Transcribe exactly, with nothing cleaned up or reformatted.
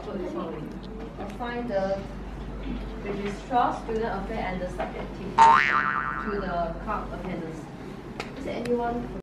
upload this one already. Assign the registrar, student affair, and the subject team to the card attendance. Is there anyone